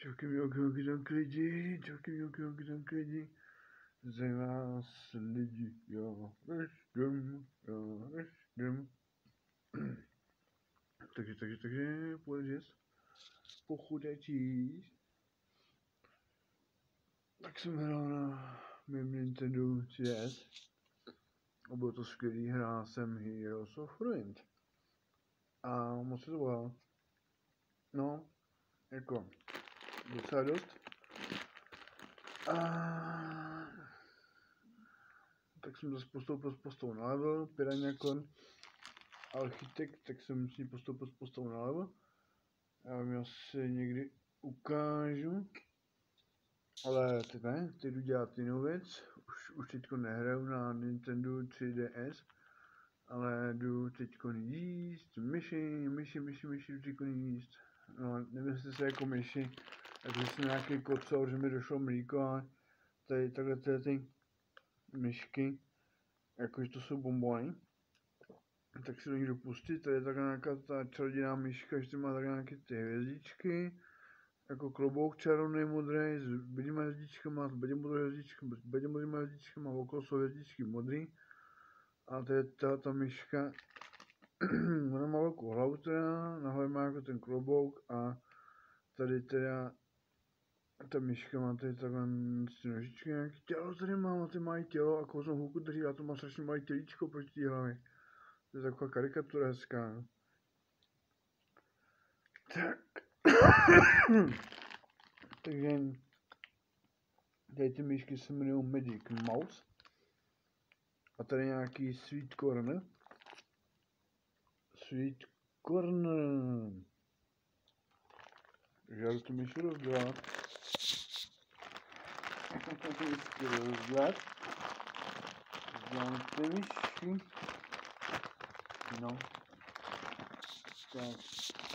Čauky mňauky tam klidi, čauky mňauky tam klidi. Zdravím vás lidi, já ještě. Takže, půjde pochudé číst. Tak jsem hrál na mém Nintendo DS. A bylo to skvělý, hrál jsem Heroes of Ruin. A moc se to bavilo. No, jako, docela dost. A tak jsem zase postoupil s postou na level, Piraniakon, Architekt, tak jsem s ní postoupil s postou na level. Já vám asi někdy ukážu. Ale teď ne, teď jdu dělat jinou věc. Už teďko nehraju na Nintendo 3DS, ale jdu teďko jíst myši, jdu teďko jíst. No, nemyslíte se jako myši, takže jsem nějaký kocour, že mi došlo mlíko, ale tady takhle ty myšky, jakože to jsou bonbony, tak si do nich dopustit. Tady je takhle nějaká ta čarodějná myška, že má takhle nějaké ty hvězdičky, jako klobouk čarovný modrý s bílýma hvězdičkama, s bílým modrým hvězdičkama, s bílým modrým hvězdičkama, okolo jsou hvězdičky modrý. A to je ta myška, ona má velkou hlavu teda, na hlavě má jako ten klobouk a tady teda ta myška má tady takhle ty nožičky, nějaký tělo tady má, ty mají tělo a kouznou hůlku drží a to má strašně malý tělíčko proti té hlavě. To je taková karikatura hezká. Tak. Takže tady ty myšky se jmenují Magic Mouse. A tady nějaký Sweet Corn. Sweet Corn. Takže já tu myši rozdělat. Dělám ty myšky. No. Tak.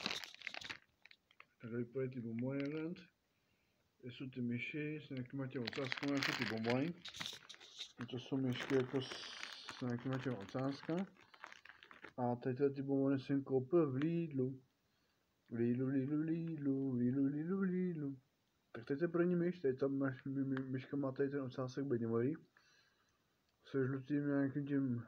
Tady vypadají ty bonbony hned. Tady jsou ty myši s nějakýma těmi ocáskami jako ty bonbony. To jsou myšky jako s nějakýma těmi ocáskami. A tady ty bonbony jsem koupil v Lidlu. Lidlu. Tak teď je první myš, tady ta myška má tady ten ocásek bedňový. Se žlutým nějakým tím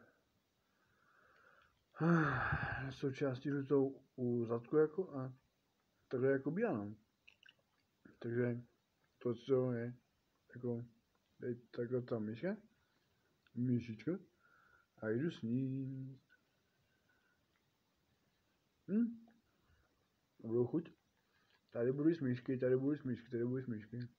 součástí žlutou u zadku jako a takhle jako bílá. Takže to, co je jako tady takhle ta myšička a jdu sníst. Budou chuť. Tady budu jíst myšky, tady budu jíst myšky.